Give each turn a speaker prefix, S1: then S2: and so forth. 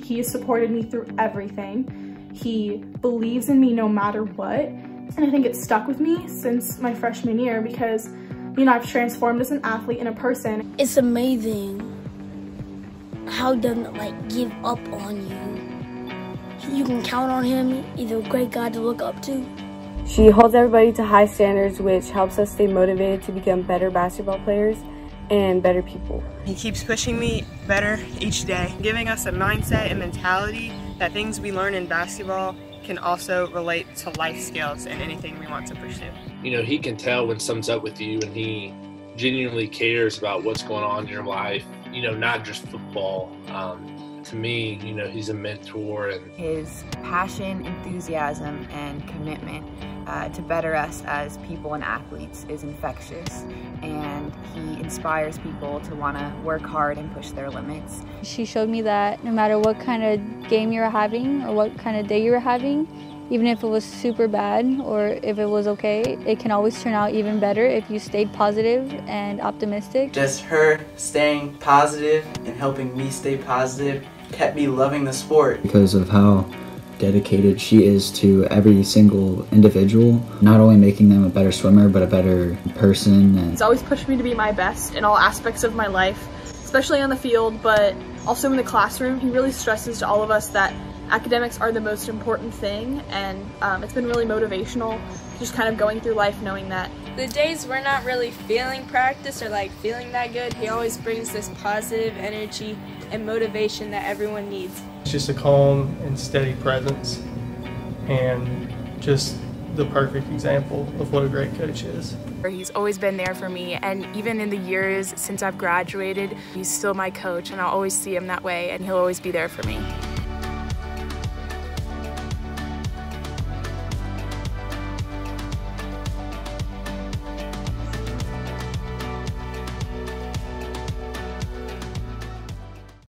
S1: He has supported me through everything. He believes in me no matter what. And I think it's stuck with me since my freshman year because, you know, I've transformed as an athlete and a person.
S2: It's amazing how he doesn't like give up on you. You can count on him. He's a great guy to look up to.
S3: She holds everybody to high standards, which helps us stay motivated to become better basketball players and better people.
S4: He keeps pushing me better each day, giving us a mindset and mentality that things we learn in basketball can also relate to life skills and anything we want to pursue.
S5: You know, he can tell when something's up with you, and he genuinely cares about what's going on in your life, you know, not just football. To me, you know, he's a mentor. And
S6: his passion, enthusiasm, and commitment to better us as people and athletes is infectious, and he inspires people to want to work hard and push their limits.
S7: She showed me that no matter what kind of game you were having or what kind of day you were having, even if it was super bad or if it was okay, it can always turn out even better if you stayed positive and optimistic.
S8: Just her staying positive and helping me stay positive kept me loving the sport.
S9: Because of how dedicated she is to every single individual, not only making them a better swimmer, but a better person. And
S1: he's always pushed me to be my best in all aspects of my life, especially on the field, but also in the classroom. He really stresses to all of us that academics are the most important thing, and it's been really motivational just kind of going through life knowing that.
S10: The days we're not really feeling practice or like feeling that good, he always brings this positive energy and motivation that everyone needs.
S11: It's just a calm and steady presence and just the perfect example of what a great coach is.
S12: He's always been there for me, and even in the years since I've graduated, he's still my coach, and I'll always see him that way, and he'll always be there for me.